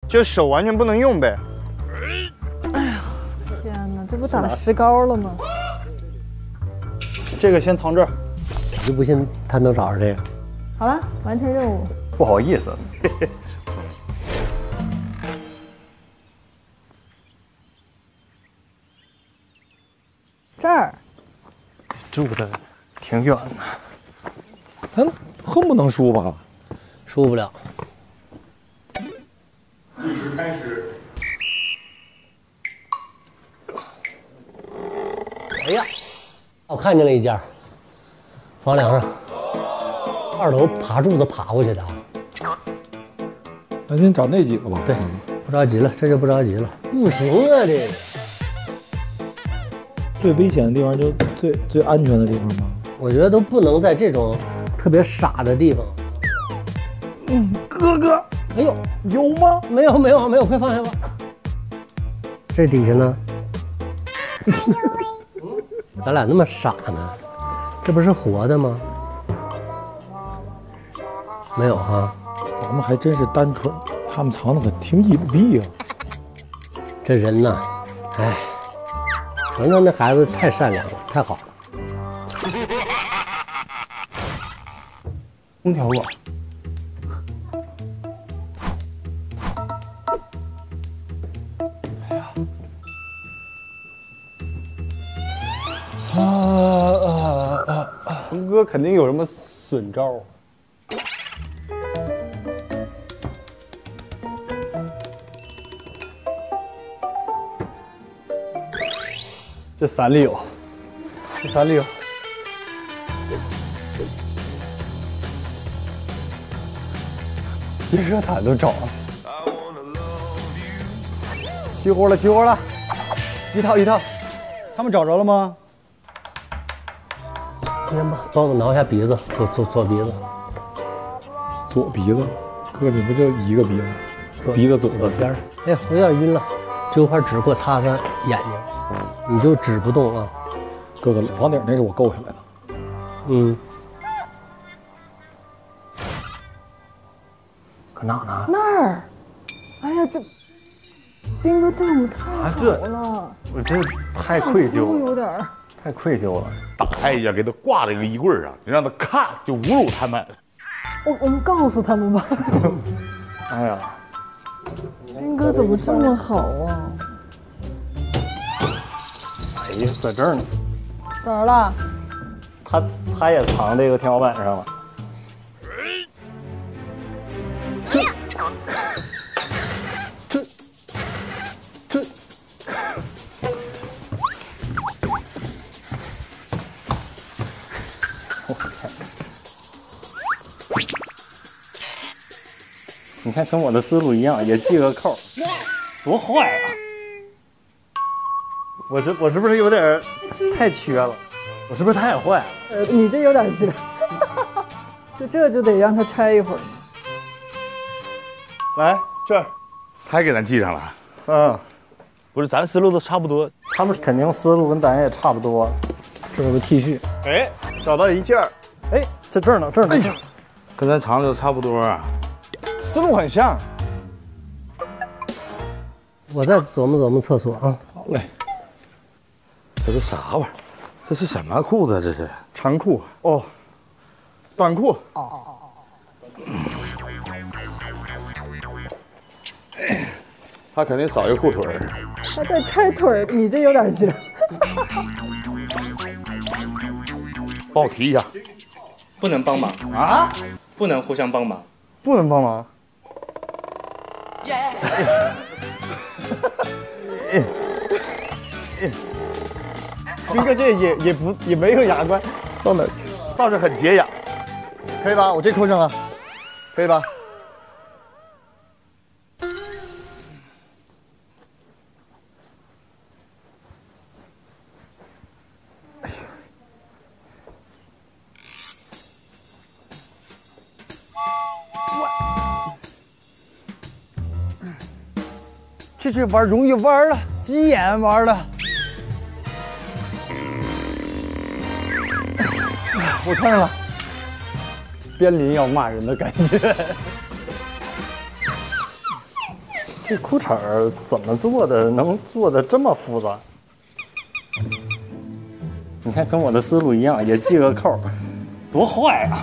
就手完全不能用呗。 哎呀，天哪，这不打石膏了吗？ 这个先藏这儿。 我就不信他能找着这个。 好了，完成任务。 不好意思。 这儿。 住的挺远的。 恨不能输吧？ 输不了。 计时开始。 哎呀，我看见了一家，房梁上，2楼爬柱子爬过去的。 咱先找那几个吧。 对，不着急了，这就不着急了。不行啊，这个最危险的地方就最安全的地方吗？ 我觉得都不能在这种特别傻的地方。 哥哥， 哎呦， 有吗？ 没有，快放下吧。这底下呢？咱俩那么傻呢？这不是活的吗？没有哈。 咱们还真是单纯，他们藏的可挺隐蔽啊。 这人呐，哎，程程那孩子太善良了，太好了。 空调管。 鹏哥肯定有什么损招。这3里有，这3里有。电热毯都找了，齐活了，齐活了，一套，他们找着了吗？ 行吧，帮我挠一下鼻子，左鼻子。 左鼻子，哥，你不就一个鼻子？鼻子左边。哎，我有点晕了，就用块纸给我擦擦眼睛。你就指不动啊。 哥哥，房顶那是我够下来的。 嗯。 搁哪呢？ 那儿。哎呀，这斌哥对我们太好了。 我真太愧疚了， 有点太愧疚了。 打开一下，给他挂在一个衣柜上，你让他看，就侮辱他们。 我们告诉他们吧。 哎呀， 斌哥怎么这么好啊？ 哎呀，在这儿呢。 咋了？ 他也藏这个天花板上了。这。你看，跟我的思路一样，也系个扣，多坏啊！我是不是有点太缺了？我是不是太坏了？ 你这有点缺，就得让他拆一会儿。 来这儿， 还给咱系上了。 嗯， 不是，咱思路都差不多， 他们肯定思路跟咱也差不多。这有个 T 恤， 哎，找到一件儿， 哎，在这儿呢，这儿呢， 跟咱藏的差不多啊。 思路很像。 我再琢磨厕所啊。 好嘞。这是啥玩意儿？这是什么裤子？这是长裤哦，短裤。 他肯定少一个裤腿儿。 他在拆腿儿，你这有点缺。 帮我提一下。 不能帮忙啊？ 不能互相帮忙。 不能帮忙。斌哥这也没有牙关，到哪儿去？ 倒是很解痒。 可以吧？我这扣上了，可以吧？这玩容易弯了，急眼玩了。我穿上了， 边临要骂人的感觉。 这裤衩儿怎么做的，能做的这么复杂？你看，跟我的思路一样，也系个扣，多坏啊！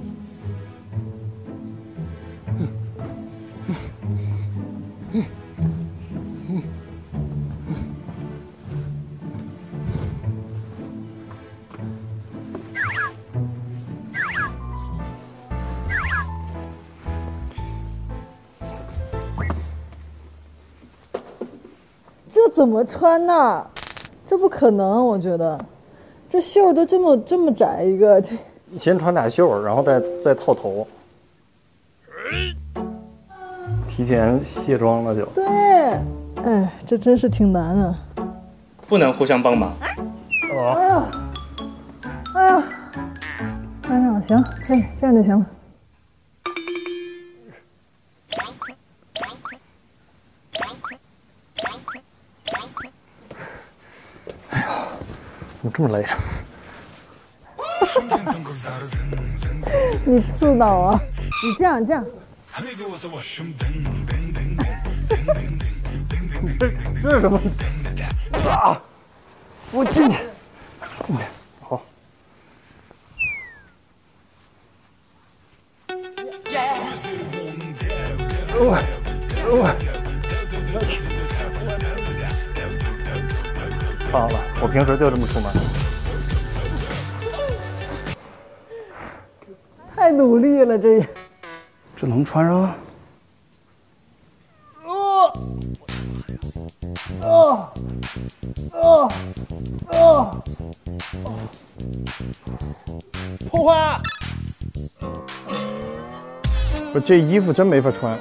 这怎么穿呢？这不可能，我觉得，这袖都这么窄一个，这先穿俩袖，然后再套头，提前卸妆了就。 对，哎，这真是挺难啊。 不能互相帮忙。 哎呀，哎呀，班长，行，可以，这样就行了。 怎么这么累啊？ 你刺挠啊！你这样， 这是什么？啊！我进去，好。好了，我平时就这么出门。 太努力了，这也。 这能穿上？ 破坏！不，这衣服真没法穿。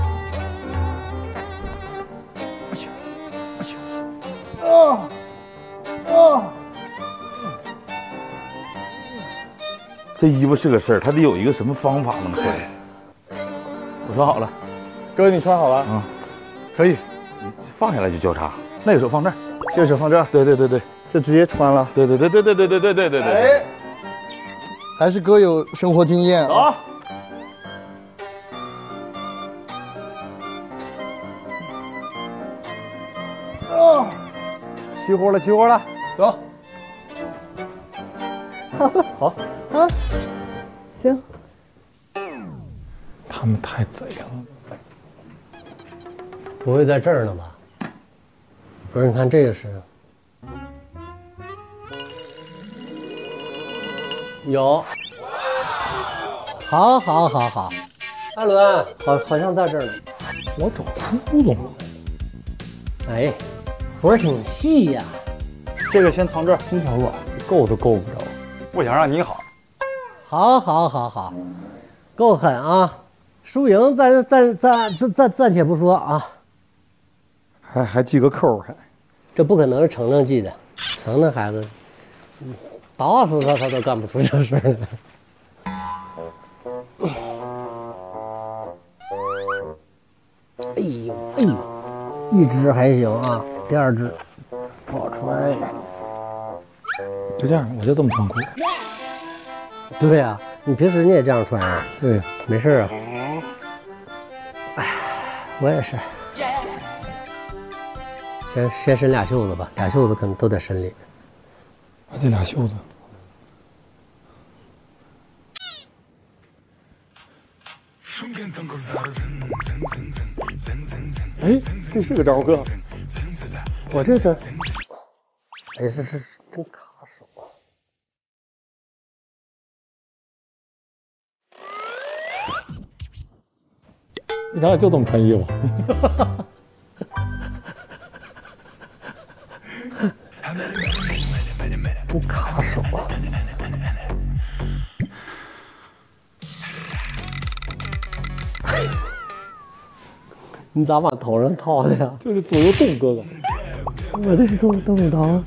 这衣服是个事儿，他得有一个什么方法能穿。我说好了， 哥，你穿好了？ 嗯， 可以。 你放下来就交叉，那个手放这儿， 这个手放这儿。 对， 这直接穿了。 对。 哎，还是哥有生活经验啊。 起火了，走。 好啊，行。 他们太贼了。 不会在这儿呢吧？不是，你看这个是，有，好，艾伦，好像在这儿呢。 我找不懂。 哎，活儿挺细呀。 这个先藏这儿， 空调软， 够都够不着。 我想让你好。 好，够狠啊！输赢暂且不说啊。 还系个扣还。 这不可能是程程记的，程程孩子，打死他都干不出这事儿来。哎呦，一只还行啊，第二只不好穿。 就这样，我就这么穿裤。 对呀，你平时你也这样穿啊？ 对， 没事啊。哎，我也是。先伸俩袖子吧，俩袖子可能都得伸里。 还得俩袖子。哎，这是个招哥。 我这是，哎，这真卡手啊！ 你想想就这么穿衣服。 真卡手啊！你咋往头上套的呀？ 就是左右动，哥哥。 我这个动不着。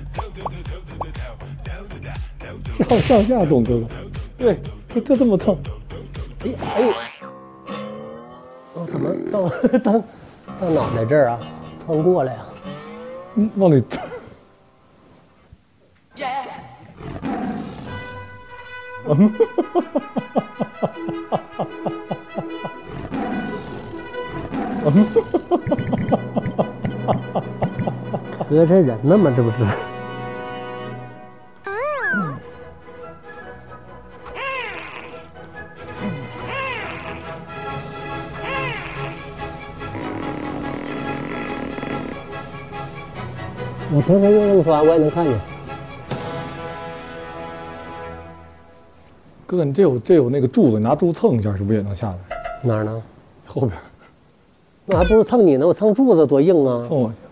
上下动，哥哥。对，就这么套。 哎呦！我怎么到脑袋这儿啊？穿过来呀？ 往里。 哥这人呢嘛，这不是？我平时就这么说，我也能看见。 哥哥，你这有那个柱子，你拿柱子蹭一下，是不是也能下来？ 哪儿呢？ 后边。 那还不如蹭你呢，我蹭柱子多硬啊！ 蹭我去。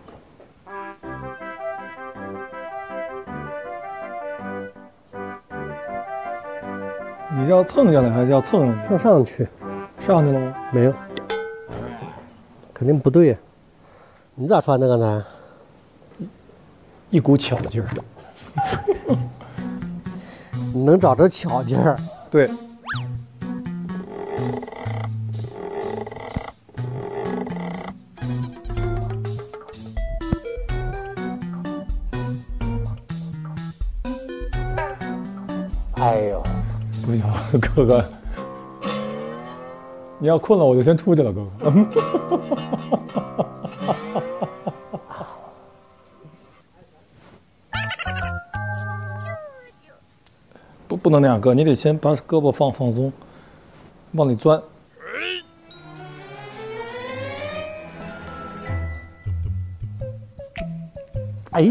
你是要蹭下来还是要蹭上去？ 蹭上去。 上去了吗？ 没有。肯定不对呀。你咋穿的刚才？ 一股巧劲儿。 你能找着巧劲儿？ 对。 哎呦， 不行，哥哥，你要困了我就先出去了，哥哥。不能那样，哥，你得先把胳膊放松，往里钻。 哎，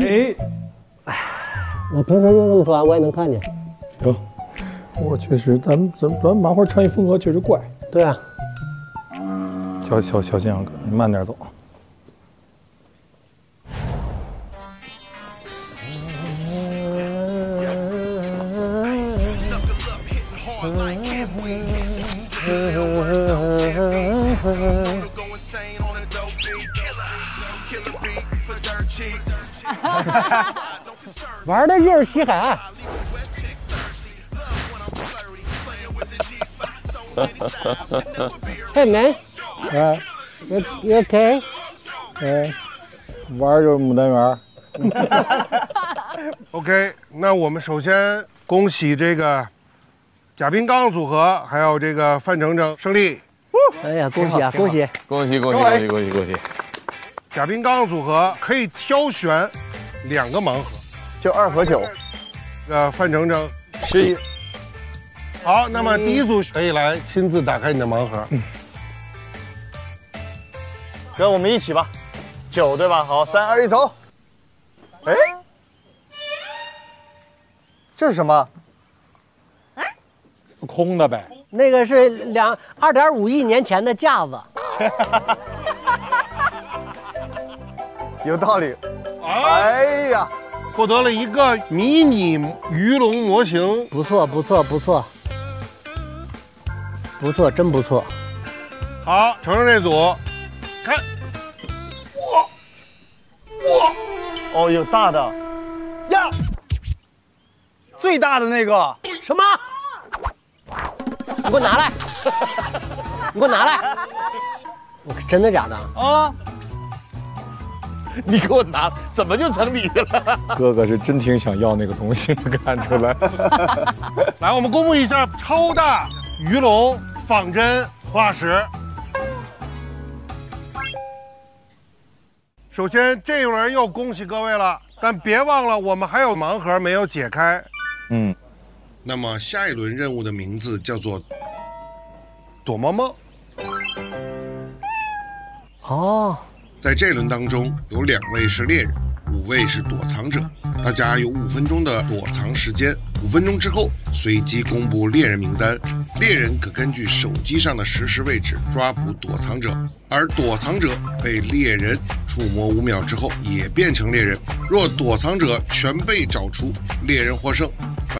我平时就这么穿，我也能看见。 行，我确实，咱麻花穿衣风格确实怪。 对啊。 小心啊，哥，你慢点走。 玩的就是西海岸。Hey man， 哎 you okay？ 哎，玩就是牡丹园。 OK， 那我们首先恭喜这个贾冰刚组合，还有这个范丞丞胜利。 哎呀，恭喜啊，恭喜！ 恭喜恭喜恭喜恭喜恭喜！ 贾冰刚组合可以挑选2个盲盒， 就2和9。 范丞丞 11。 好，那么第一组可以来亲自打开你的盲盒。 哥，我们一起吧。9对吧？好，3、2、1，走。哎，这是什么？ 空的呗。 那个是2.5亿年前的架子。 有道理。哎呀， 获得了一个迷你鱼龙模型， 不错不错不错，不错，真不错。 好，丞丞这组，看，哇， 哦，有大的呀，最大的那个。 什么？你给我拿来！你给我拿来！真的假的？ 啊！ 你给我拿，怎么就成你的了？ 哥哥是真挺想要那个东西，看出来。 来，我们公布一下超大鱼龙仿真化石。首先，这一轮又恭喜各位了，但别忘了我们还有盲盒没有解开。 嗯。 那么下一轮任务的名字叫做躲猫猫。 哦。 在这轮当中，有2位是猎人，5位是躲藏者。大家有5分钟的躲藏时间，5分钟之后随机公布猎人名单。猎人可根据手机上的实时位置抓捕躲藏者，而躲藏者被猎人触摸5秒之后也变成猎人。若躲藏者全被找出，猎人获胜。